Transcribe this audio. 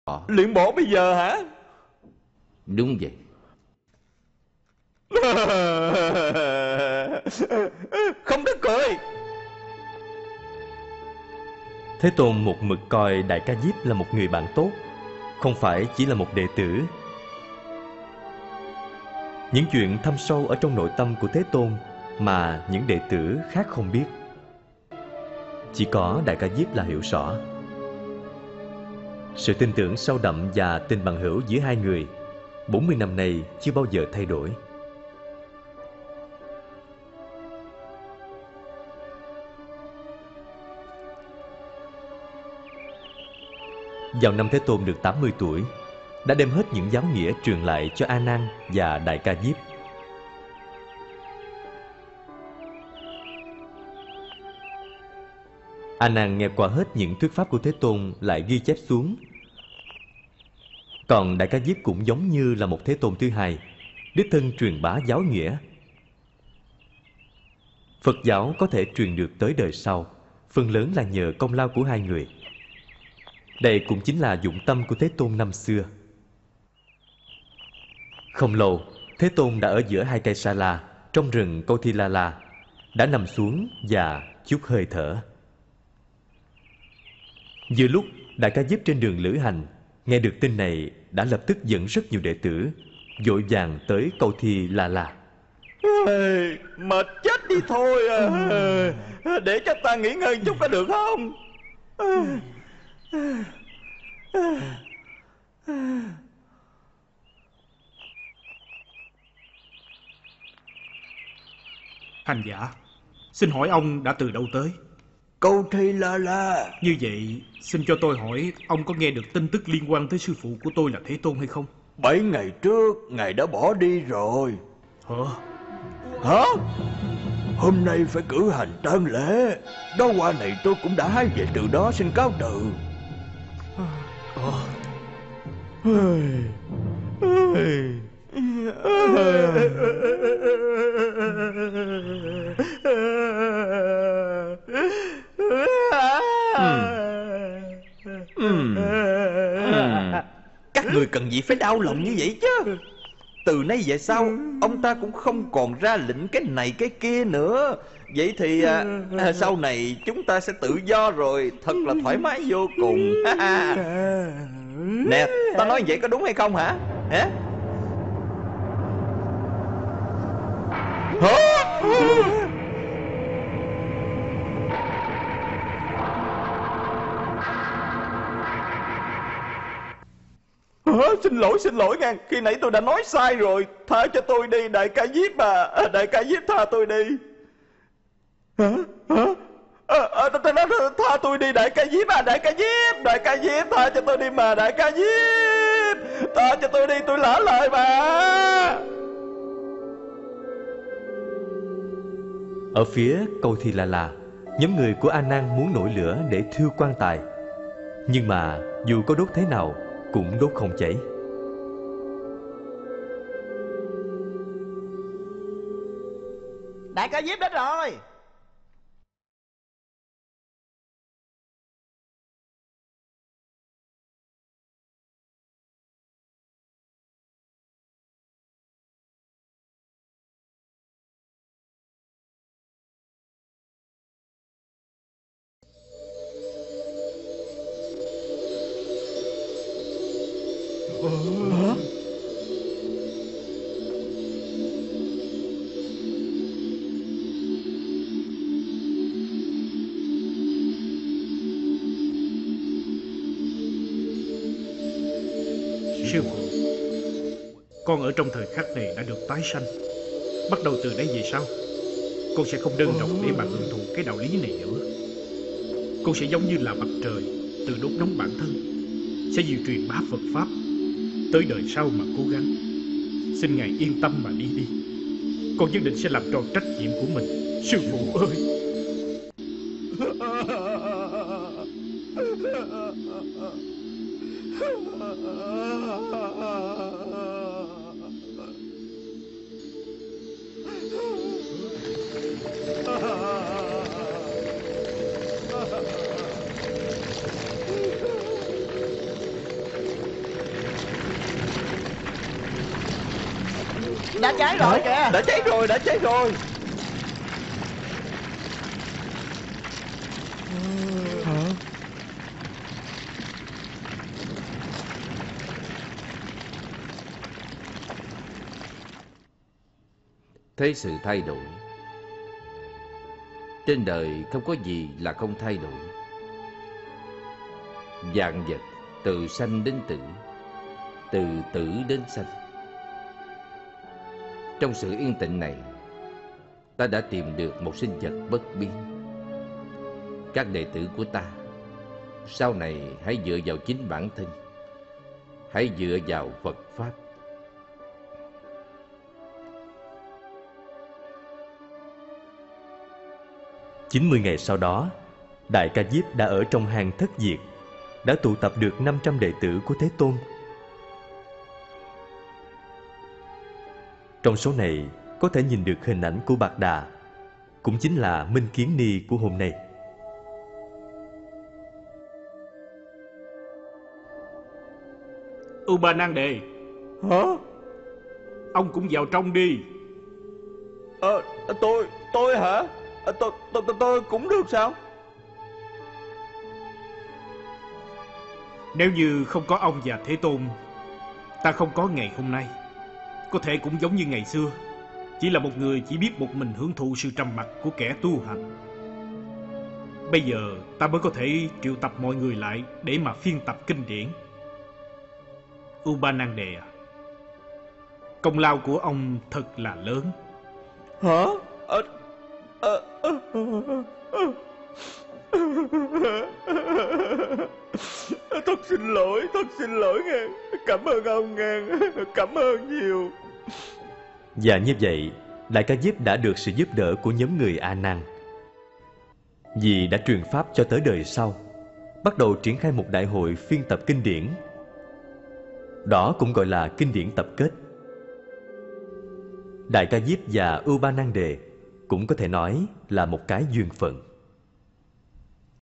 Luyện bộ bây giờ hả? Đúng vậy. Không tức cười. Thế Tôn một mực coi Đại Ca Diếp là một người bạn tốt, không phải chỉ là một đệ tử. Những chuyện thâm sâu ở trong nội tâm của Thế Tôn mà những đệ tử khác không biết, chỉ có Đại Ca Diếp là hiểu rõ. Sự tin tưởng sâu đậm và tình bằng hữu giữa hai người 40 năm nay chưa bao giờ thay đổi. Vào năm Thế Tôn được 80 tuổi, đã đem hết những giáo nghĩa truyền lại cho A Nan và Đại Ca Diếp. A Nan nghe qua hết những thuyết pháp của Thế Tôn, lại ghi chép xuống. Còn Đại Ca Diếp cũng giống như là một Thế Tôn thứ hai, đích thân truyền bá giáo nghĩa. Phật giáo có thể truyền được tới đời sau, phần lớn là nhờ công lao của hai người. Đây cũng chính là dụng tâm của Thế Tôn năm xưa. Không lâu, Thế Tôn đã ở giữa hai cây sa la trong rừng Câu Thi La La, đã nằm xuống và chút hơi thở. Vừa lúc Đại Ca Diếp trên đường lữ hành, nghe được tin này đã lập tức dẫn rất nhiều đệ tử vội vàng tới Câu Thi La La. Mệt chết đi thôi à. Để cho ta nghỉ ngơi chút có được không? Hành giả, xin hỏi ông đã từ đâu tới? Câu Thi La La. Như vậy, xin cho tôi hỏi ông có nghe được tin tức liên quan tới sư phụ của tôi là Thế Tôn hay không? 7 ngày trước, Ngài đã bỏ đi rồi. Hả? Hôm nay phải cử hành tang lễ. Đó hoa này tôi cũng đã hái về từ đó, xin cáo từ. Các người cần gì phải đau lòng như vậy chứ? Từ nay về sau, ông ta cũng không còn ra lệnh cái này cái kia nữa. Vậy thì sau này chúng ta sẽ tự do rồi. Thật là thoải mái vô cùng. Nè, ta nói vậy có đúng hay không hả? Hả? Xin lỗi nha. Khi nãy tôi đã nói sai rồi. Tha cho tôi đi Đại Ca Diếp à. Đại Ca Diếp tha tôi đi. Tha tôi đi Đại Ca Diếp à. Đại Ca Diếp. Đại Ca Diếp tha cho tôi đi mà. Đại Ca Diếp tha cho tôi đi. Tôi lỡ lời mà. Ở phía Câu Thi La La, nhóm người của A Nan muốn nổi lửa để thiêu quan tài, nhưng mà dù có đốt thế nào cũng đốt không cháy. Đại Ca Diếp đến rồi. Sư phụ, con ở trong thời khắc này đã được tái sanh. Bắt đầu từ đây về sau, con sẽ không đơn độc để mà hưởng thụ cái đạo lý này nữa. Con sẽ giống như là mặt trời, tự đốt nóng bản thân, sẽ diệu truyền bá Phật Pháp tới đời sau mà cố gắng. Xin Ngài yên tâm mà đi đi. Con nhất định sẽ làm tròn trách nhiệm của mình. Sư phụ ơi! Đã cháy rồi kìa. Đã cháy rồi, đã cháy rồi. Thế sự thay đổi. Trên đời không có gì là không thay đổi. Vạn vật từ sanh đến tử, từ tử đến sanh. Trong sự yên tĩnh này, ta đã tìm được một sinh vật bất biến. Các đệ tử của ta, sau này hãy dựa vào chính bản thân, hãy dựa vào Phật Pháp. Chín mươi ngày sau đó, Đại Ca Diếp đã ở trong hang thất diệt, đã tụ tập được 500 đệ tử của Thế Tôn. Trong số này có thể nhìn được hình ảnh của Bạc Đà, cũng chính là Minh Kiến Ni của hôm nay. Upanande, Hả? ông cũng vào trong đi. Tôi hả? Tôi cũng được sao? Nếu như không có ông và Thế Tôn, ta không có ngày hôm nay. Có thể cũng giống như ngày xưa, chỉ là một người chỉ biết một mình hưởng thụ sự trầm mặc của kẻ tu hành. Bây giờ ta mới có thể triệu tập mọi người lại để mà phiên tập kinh điển. Upanande, công lao của ông thật là lớn. Hả? Thật xin lỗi nghe. Cảm ơn ông nghe. Cảm ơn nhiều. Và như vậy, Đại Ca Diếp đã được sự giúp đỡ của nhóm người A Nan. Vì đã truyền pháp cho tới đời sau, bắt đầu triển khai một đại hội phiên tập kinh điển. Đó cũng gọi là kinh điển tập kết. Đại Ca Diếp và Upanande cũng có thể nói là một cái duyên phận.